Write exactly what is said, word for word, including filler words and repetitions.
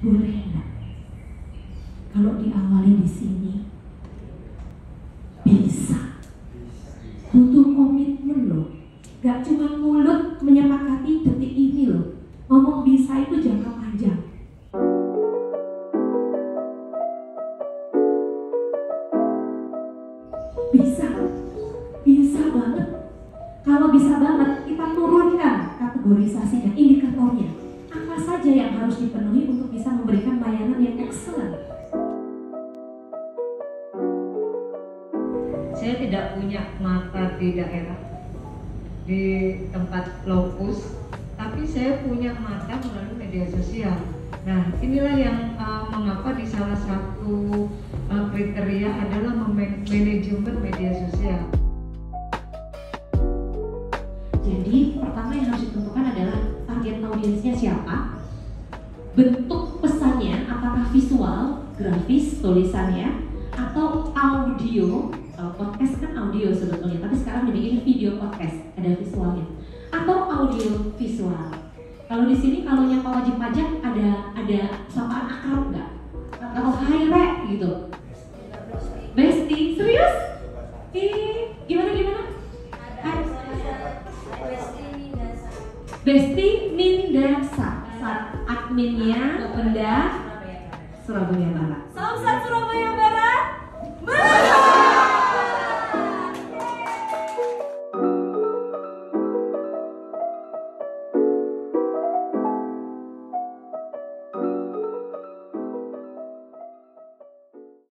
Boleh nggak? Kalau diawali di sini, bisa. Butuh komitmen loh. Gak cuma mulut menyepakati detik ini loh. Ngomong bisa itu jangka panjang. Bisa, bisa banget. Kalau bisa banget, kita turunkan kategorisasinya, indikatornya. Apa saja yang harus dipenuhi untuk bisa memberikan layanan yang excellent? Saya tidak punya mata di daerah, di tempat lokus, tapi saya punya mata melalui media sosial. Nah, inilah yang uh, mengapa di salah satu uh, kriteria adalah manajemen media sosial. Jadi pertama yang harus ditentukan adalah target audiensnya siapa, bentuk pesannya apakah visual, grafis, tulisannya, atau audio. Kalau podcast kan audio sebetulnya, tapi sekarang dibikin video podcast, ada visualnya, atau audio visual. Kalau di sini kalau yang wajib pajak ada ada sapaan akrab nggak? Atau hai re gitu? Besti, serius? Eh, gimana gimana? Hai. Besti Mindasa, saat adminnya Benda Surabaya Barat.